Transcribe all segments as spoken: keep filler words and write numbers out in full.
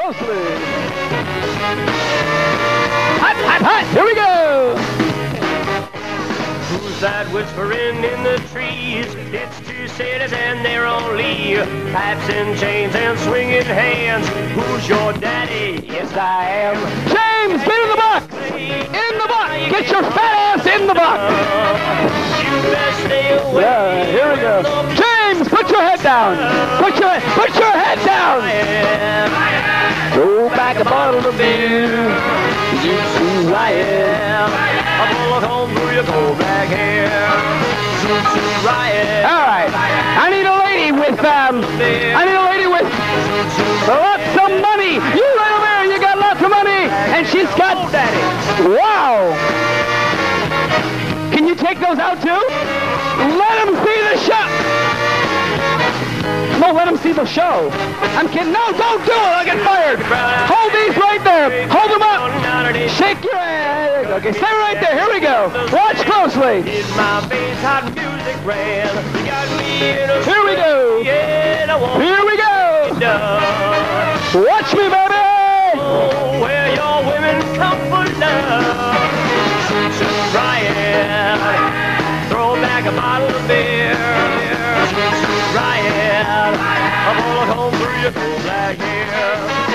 closely. Hot, hot, hot. Here we go. Who's that whispering in the trees? It's two cities and they're only pipes and chains and swinging hands. Who's your daddy? Yes, I am. James, get in the box. In the box. Get your fat ass in the box. You best stay away. Yeah, here we go. James, put your head down. Put your put your head down. Throw back a bottle of beer. You see who I am. I'm gonna come through your cold black hair. All right. I need a lady with um. I need a lady with lots of money. You right over there. You got lots of money, and she's got daddy. Wow. Can you take those out too? Let them see the show. No, let them see the show. I'm kidding. No, don't do it. I'll get fired. Hold these right there. Hold them up. Shake your head. Okay, stay right there. Here we go. Watch closely. Here we go. Here we go. Watch me, baby. Where your women come for love. Ryan, throw back a bottle of beer. Ryan, I'm gonna come through your cold black hair.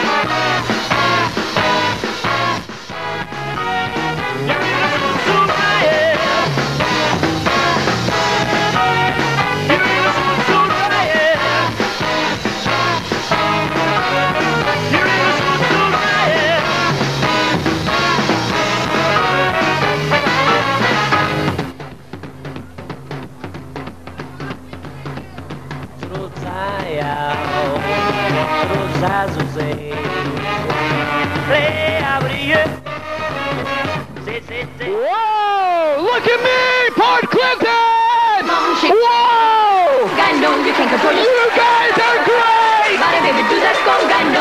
Whoa! Look at me, Port Clinton! Whoa! You guys are great!